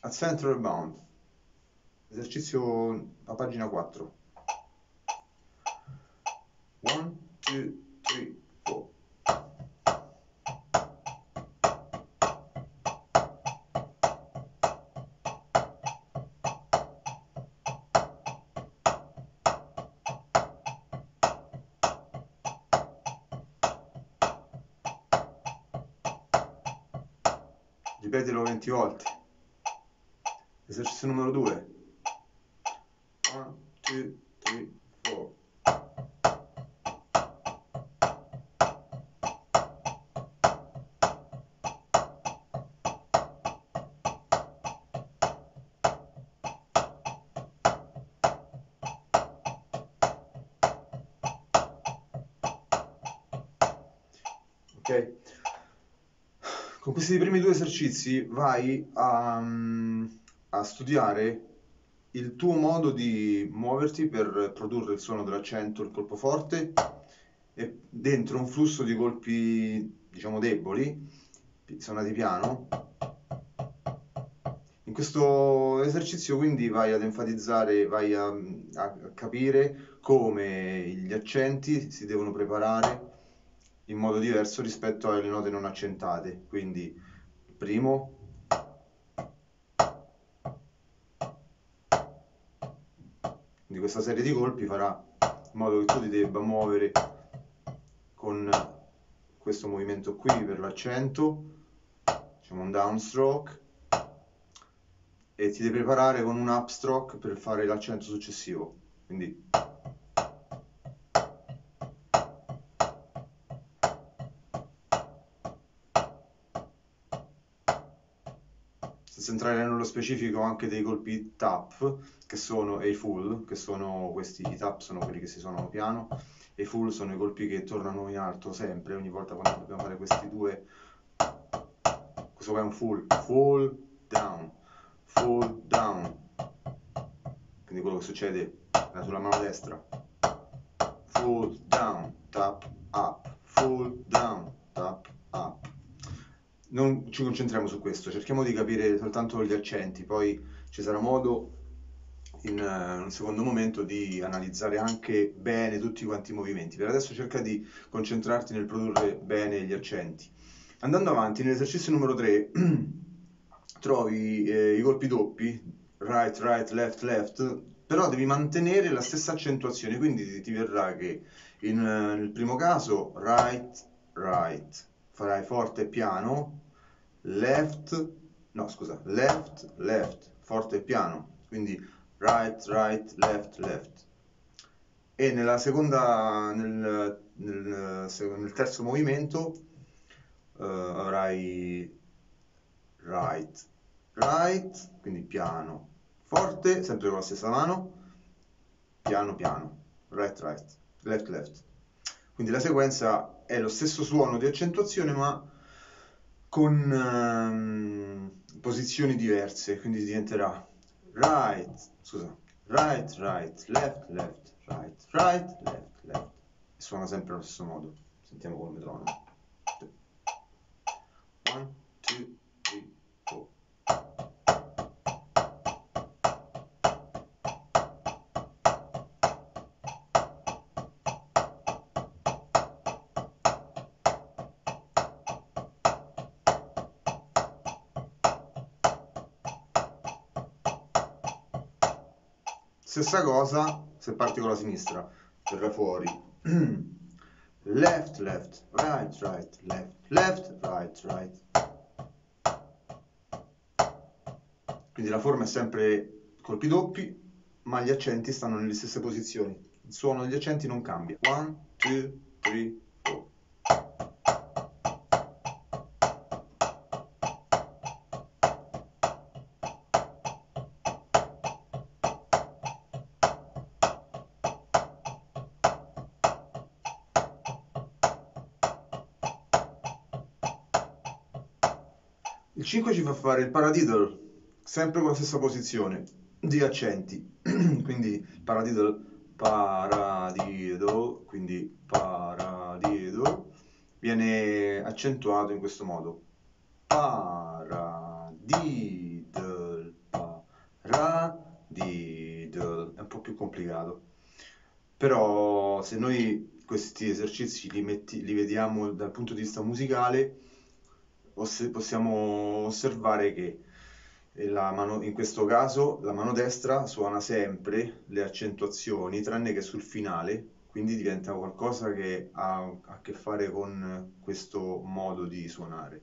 a center bound, esercizio a pagina 4. 1, 2, 3, 4. Ripetilo 20 volte. Esercizio numero 2. 1, 2, 3, 4. Ok? Con questi primi due esercizi vai a studiare il tuo modo di muoverti per produrre il suono dell'accento, il colpo forte, e dentro un flusso di colpi, diciamo, deboli, suonati piano. In questo esercizio quindi vai ad enfatizzare, vai a capire come gli accenti si devono preparare in modo diverso rispetto alle note non accentate. Quindi il primo, quindi questa serie di colpi farà in modo che tu ti debba muovere con questo movimento qui per l'accento, diciamo un downstroke, e ti devi preparare con un upstroke per fare l'accento successivo. Quindi senza entrare nello specifico anche dei colpi tap, che sono, e i full, che sono questi, i tap sono quelli che si suonano piano, e i full sono i colpi che tornano in alto sempre, ogni volta quando dobbiamo fare questi due. Questo qua è un full, full down, quindi quello che succede sulla mano destra, full down, tap, up, full down, tap, up. Non ci concentriamo su questo, cerchiamo di capire soltanto gli accenti, poi ci sarà modo in un secondo momento di analizzare anche bene tutti quanti i movimenti. Per adesso cerca di concentrarti nel produrre bene gli accenti. Andando avanti, nell'esercizio numero 3 trovi i colpi doppi, right, right, left, left, però devi mantenere la stessa accentuazione, quindi ti verrà che nel primo caso right, right, farai forte e piano, left, left, forte e piano, quindi right, right, left, left. E nella seconda, nel terzo movimento avrai right, right, quindi piano, forte, sempre con la stessa mano, piano, piano, right, right, left, left. Quindi la sequenza è lo stesso suono di accentuazione, ma con posizioni diverse, quindi diventerà right, right, right, left, left, right, right, left, left. E suona sempre allo stesso modo. Sentiamo col metronomo. 1, 2, 3, 4. Stessa cosa se parti con la sinistra, verrà fuori left, left, right, right, left, left, right, right. Quindi la forma è sempre colpi doppi, ma gli accenti stanno nelle stesse posizioni. Il suono degli accenti non cambia. 1, 2, 3, 4. Il 5 ci fa fare il paradiddle, sempre con la stessa posizione di accenti. Quindi paradiddle, paradiddle, quindi paradiddle, viene accentuato in questo modo. Paradiddle, più complicato. Però se noi questi esercizi li vediamo dal punto di vista musicale, possiamo osservare che in questo caso la mano destra suona sempre le accentuazioni, tranne che sul finale, quindi diventa qualcosa che ha a che fare con questo modo di suonare.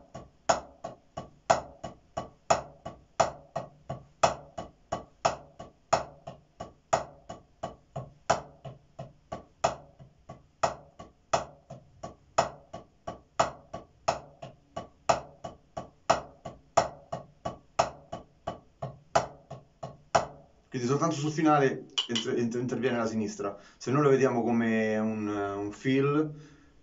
Quindi soltanto sul finale interviene la sinistra. Se noi lo vediamo come un fill,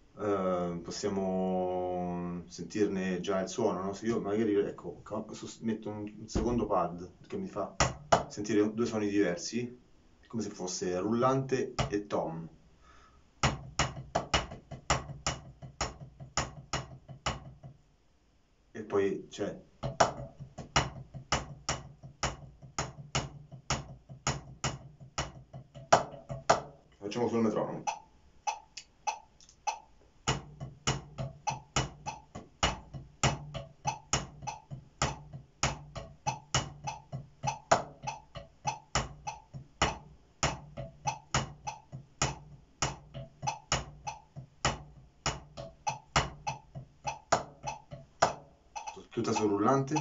possiamo sentirne già il suono, no? Se io magari ecco, metto un secondo pad che mi fa sentire due suoni diversi, come se fosse rullante e tom. E poi c'è... Facciamo sul metronomo. Tutta sul rullante.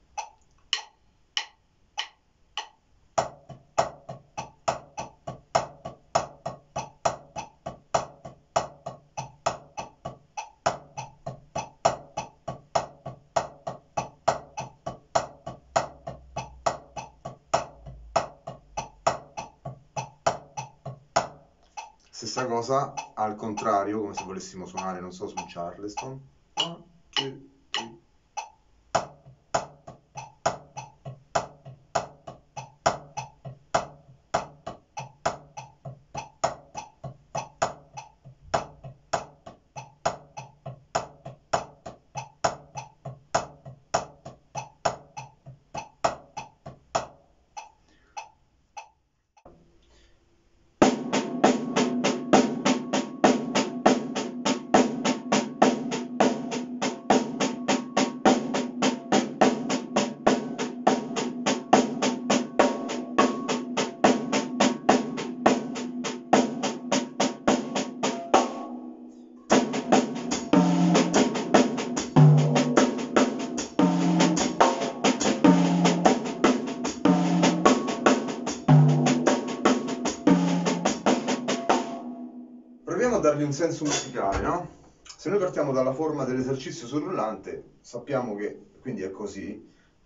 Stessa cosa al contrario, come se volessimo suonare, non so, su un Charleston. 1, 2, 3. Proviamo a dargli un senso musicale, no? Se noi partiamo dalla forma dell'esercizio sul rullante, sappiamo che quindi è così.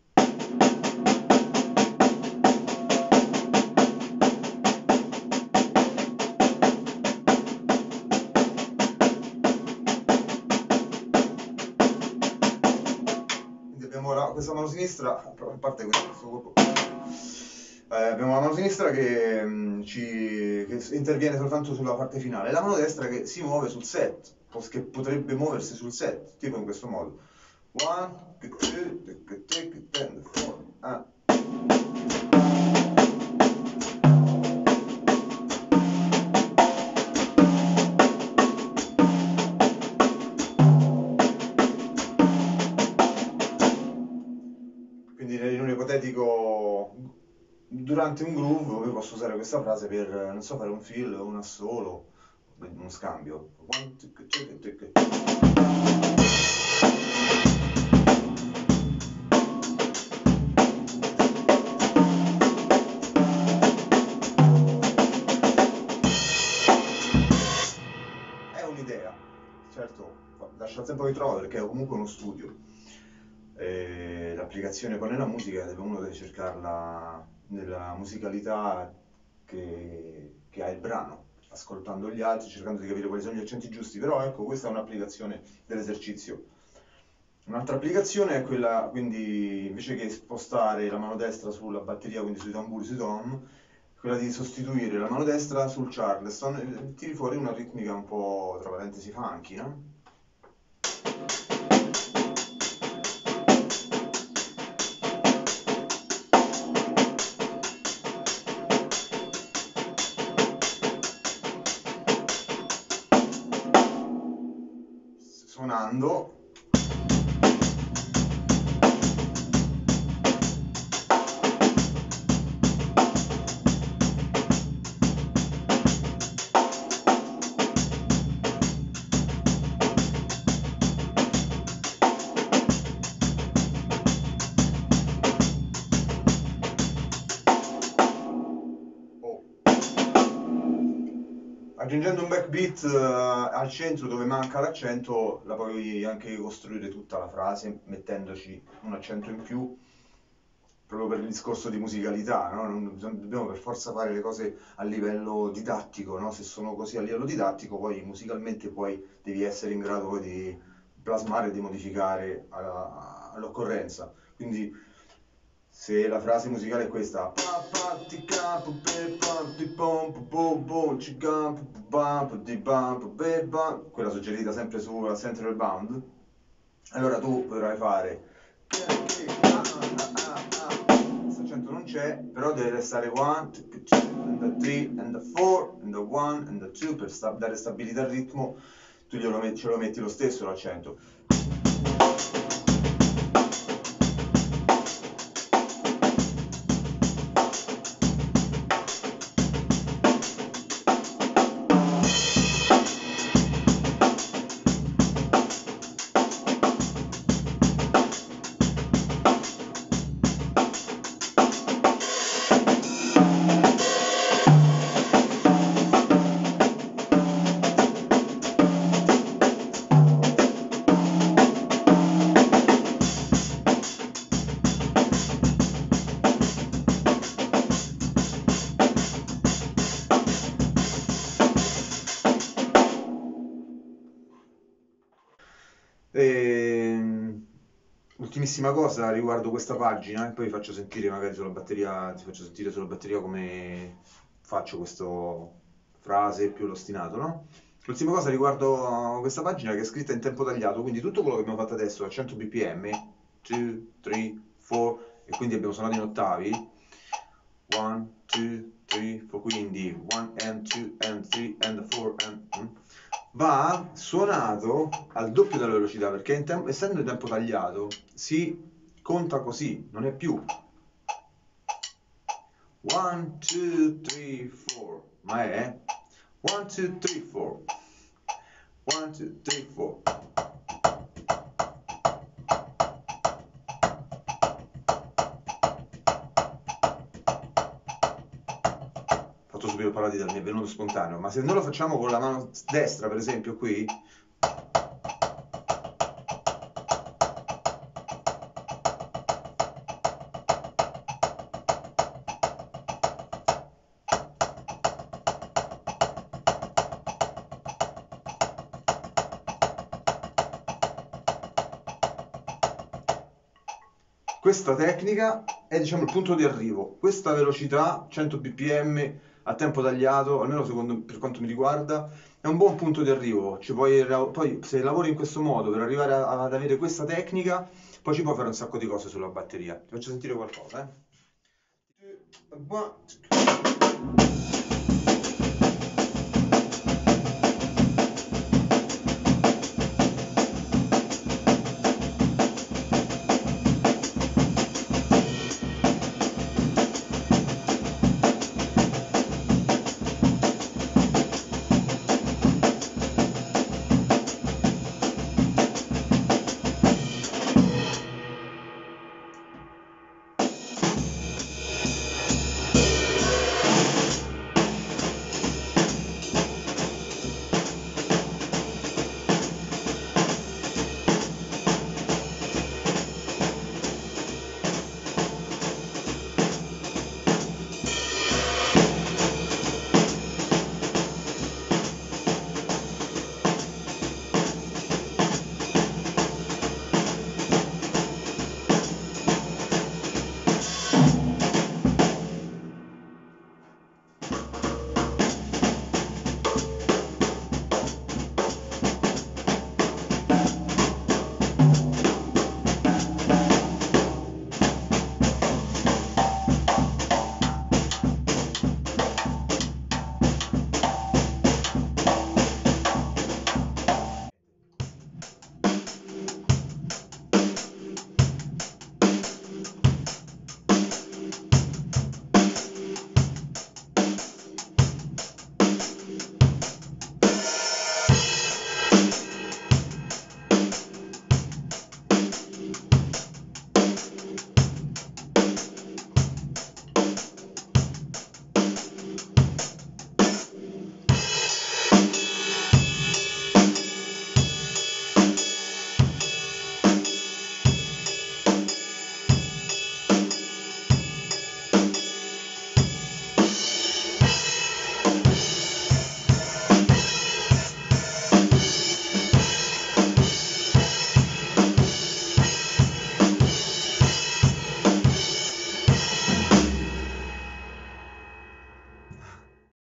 Quindi abbiamo questa mano sinistra, a parte questo corpo. Abbiamo la mano sinistra che interviene soltanto sulla parte finale, e la mano destra che si muove sul set, che potrebbe muoversi sul set, tipo in questo modo. 1, 2, 3, 4. Quindi in un ipotetico, durante un groove, io posso usare questa frase per, non so, fare un fill, un assolo, uno scambio. È un'idea, certo, lascia sempre ritrovo perché è comunque uno studio. L'applicazione poi nella musica uno deve cercarla nella musicalità che ha il brano, ascoltando gli altri, cercando di capire quali sono gli accenti giusti, però ecco, questa è un'applicazione dell'esercizio. Un'altra applicazione è quella, quindi, invece che spostare la mano destra sulla batteria, quindi sui tamburi, sui tom, quella di sostituire la mano destra sul Charleston e tiri fuori una ritmica un po', tra parentesi, funky, no? suonando. Aggiungendo un backbeat al centro dove manca l'accento, la puoi anche costruire tutta la frase mettendoci un accento in più, proprio per il discorso di musicalità, no? Non dobbiamo per forza fare le cose a livello didattico, no? Se sono così a livello didattico, poi musicalmente poi devi essere in grado poi di plasmare e di modificare all'occorrenza. Quindi se la frase musicale è questa, quella suggerita sempre sulla central bound, allora tu potrai fare, questo accento non c'è, però deve restare 1, and the 3, and the 4, and the 1, and the 2, per dare stabilità al ritmo, tu ce lo metti lo stesso l'accento. Ultimissima cosa riguardo questa pagina, e poi vi faccio sentire magari sulla batteria, ti faccio sentire sulla batteria come faccio questa frase più l'ostinato, no? L'ultima cosa riguardo questa pagina che è scritta in tempo tagliato, quindi tutto quello che abbiamo fatto adesso a 100 bpm, 2, 3, 4, e quindi abbiamo suonato in ottavi, 1, 2, 3, 4, quindi 1 and 2 and 3 and 4 and... va suonato al doppio della velocità, perché essendo in tempo tagliato si conta così, non è più 1, 2, 3, 4, ma è 1, 2, 3, 4, 1, 2, 3, 4. Fatto subito paradiso, mi è venuto spontaneo, ma se noi lo facciamo con la mano destra, per esempio, qui, questa tecnica è, diciamo, il punto di arrivo. Questa velocità, 100 bpm a tempo tagliato, almeno per quanto mi riguarda, è un buon punto di arrivo. Poi se lavori in questo modo per arrivare ad avere questa tecnica, poi ci puoi fare un sacco di cose sulla batteria. Ti faccio sentire qualcosa, eh?